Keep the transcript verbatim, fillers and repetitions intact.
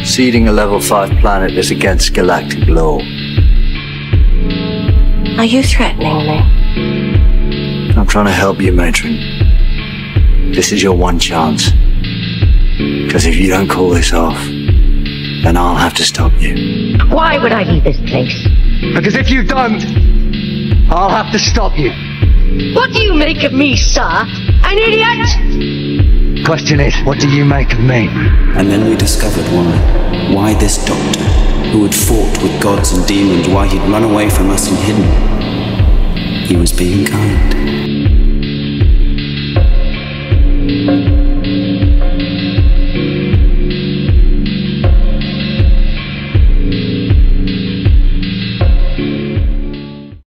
Seeding a level five planet is against galactic law. Are you threatening me? I'm trying to help you, Matron. This is your one chance. Because if you don't call this off, then I'll have to stop you. Why would I leave this place? Because if you don't, I'll have to stop you. What do you make of me, sir? An idiot? Question is, what do you make of me? And then we discovered why. Why this doctor, who had fought with gods and demons, why he'd run away from us and hidden. He was being kind.